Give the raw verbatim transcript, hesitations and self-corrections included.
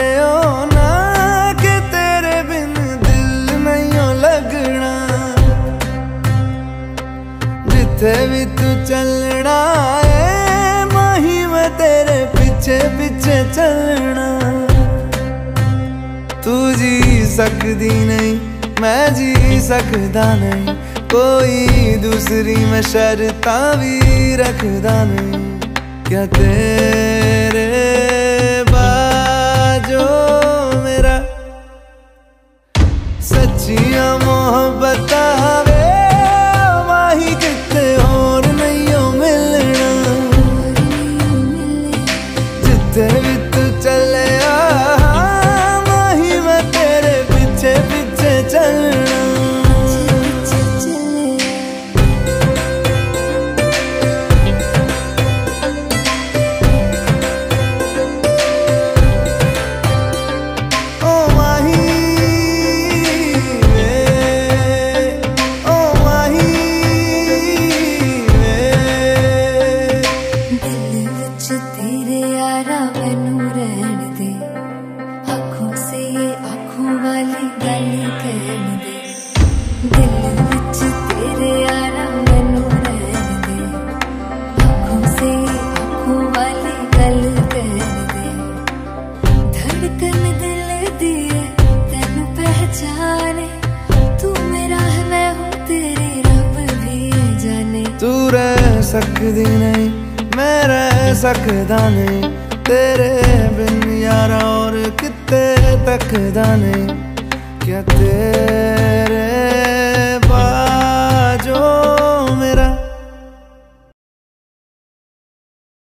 हो ना कि तेरे बिन दिल नहीं हो लगना। जिथे भी तू चलना है माही मैं तेरे पीछे पीछे चलना। तू जी सकदी नहीं मैं जी सकदा नहीं, कोई दूसरी मैं शर्तां भी रखदा नहीं। क्या तेरे बाजो मेरा सच्चियां मोहब्बत वे माही किते होर नहीं हो मिलना। जिथे भी तू चले माही मैं तेरे पीछे पीछे चलना। तू रह सकदी नहीं मैं रह सकदा नहीं, तेरे बिन यारा और किते तकदा नहीं। क्या तेरे